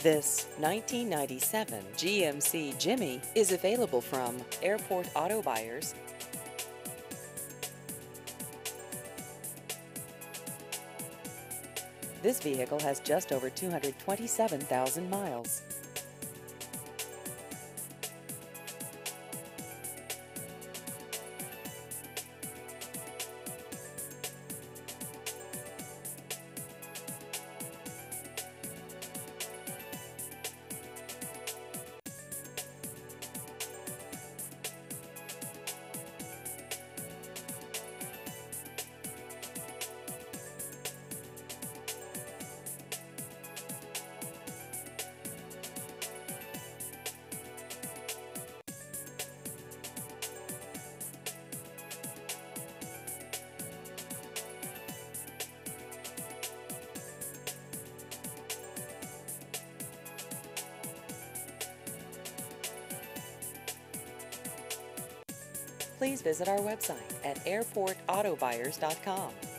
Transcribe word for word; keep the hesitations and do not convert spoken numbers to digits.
This nineteen ninety-seven G M C Jimmy is available from Airport Auto Buyers. This vehicle has just over two hundred twenty-seven thousand miles. Please visit our website at airport auto buyers dot com.